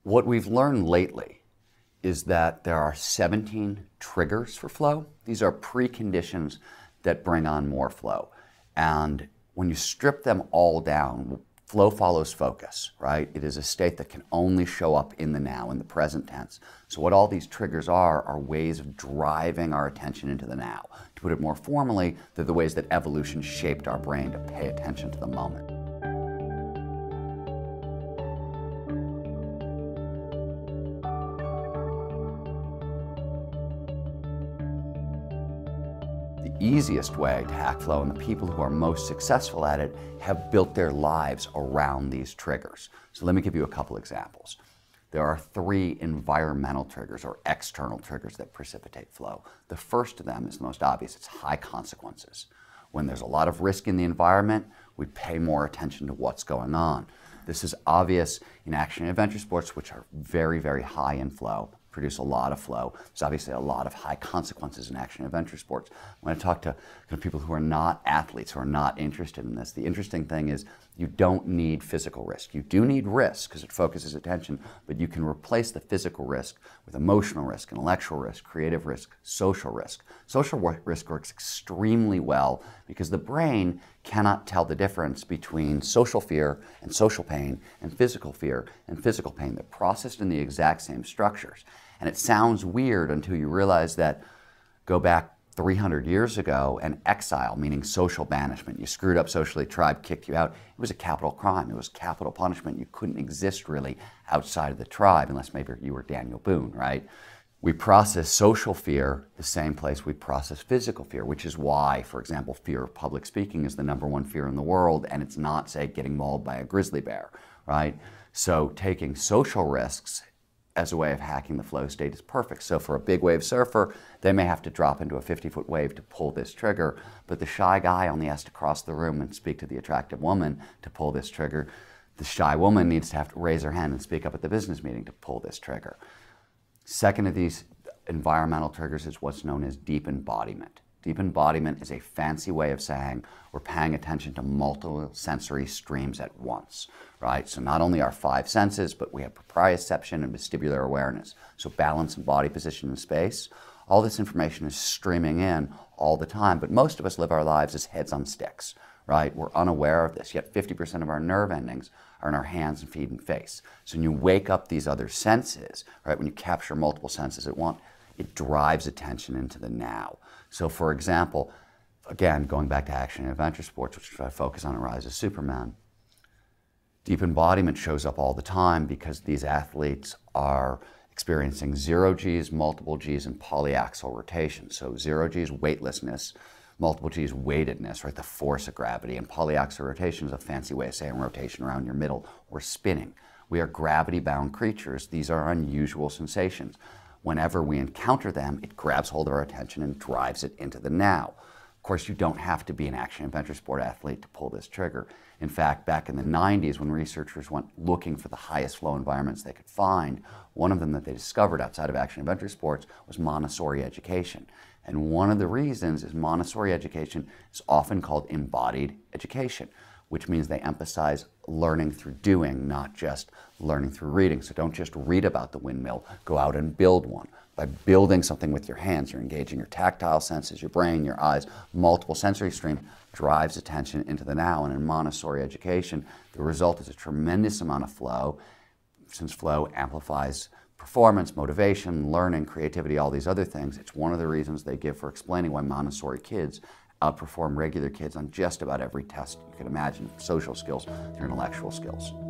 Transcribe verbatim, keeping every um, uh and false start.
What we've learned lately is that there are seventeen triggers for flow. These are preconditions that bring on more flow. And when you strip them all down, flow follows focus, right? It is a state that can only show up in the now, in the present tense. So what all these triggers are, are ways of driving our attention into the now. To put it more formally, they're the ways that evolution shaped our brain to pay attention to the moment. The easiest way to hack flow, and the people who are most successful at it, have built their lives around these triggers. So let me give you a couple examples. There are three environmental triggers or external triggers that precipitate flow. The first of them is the most obvious. It's high consequences. When there's a lot of risk in the environment, we pay more attention to what's going on. This is obvious in action and adventure sports, which are very, very high in flow, produce a lot of flow. There's obviously a lot of high consequences in action and adventure sports. When I talk to kind of people who are not athletes, who are not interested in this, the interesting thing is you don't need physical risk. You do need risk because it focuses attention, but you can replace the physical risk with emotional risk, intellectual risk, creative risk, social risk. Social risk works extremely well because the brain cannot tell the difference between social fear and social pain and physical fear and physical pain. They're processed in the exact same structures. And it sounds weird until you realize that go back three hundred years ago, and exile, meaning social banishment. You screwed up socially, tribe kicked you out. It was a capital crime. It was capital punishment. You couldn't exist really outside of the tribe unless maybe you were Daniel Boone, right? We process social fear the same place we process physical fear, which is why, for example, fear of public speaking is the number one fear in the world, and it's not, say, getting mauled by a grizzly bear, right? So taking social risks as a way of hacking the flow state is perfect. So for a big wave surfer, they may have to drop into a fifty-foot wave to pull this trigger, but the shy guy only has to cross the room and speak to the attractive woman to pull this trigger. The shy woman needs to have to raise her hand and speak up at the business meeting to pull this trigger. Second of these environmental triggers is what's known as deep embodiment. Deep embodiment is a fancy way of saying we're paying attention to multiple sensory streams at once, right? So not only our five senses, but we have proprioception and vestibular awareness. So balance and body position in space. All this information is streaming in all the time, but most of us live our lives as heads on sticks, right? We're unaware of this, yet fifty percent of our nerve endings are in our hands and feet and face. So when you wake up these other senses, right, when you capture multiple senses at once, it drives attention into the now. So for example, again, going back to action and adventure sports, which I focus on in Rise of Superman, deep embodiment shows up all the time because these athletes are experiencing zero G's, multiple G's, and polyaxial rotation. So zero G's, weightlessness, multiple G's, weightedness, right, the force of gravity, and polyaxial rotation is a fancy way of saying rotation around your middle or spinning. We are gravity-bound creatures. These are unusual sensations. Whenever we encounter them, it grabs hold of our attention and drives it into the now. Of course, you don't have to be an action adventure sport athlete to pull this trigger. In fact, back in the nineties, when researchers went looking for the highest flow environments they could find, one of them that they discovered outside of action adventure sports was Montessori education. And one of the reasons is Montessori education is often called embodied education, which means they emphasize learning through doing, not just learning through reading. So don't just read about the windmill, go out and build one. By building something with your hands, you're engaging your tactile senses, your brain, your eyes, multiple sensory streams, drives attention into the now. And in Montessori education, the result is a tremendous amount of flow, since flow amplifies performance, motivation, learning, creativity, all these other things. It's one of the reasons they give for explaining why Montessori kids outperform regular kids on just about every test you can imagine, social skills, their intellectual skills.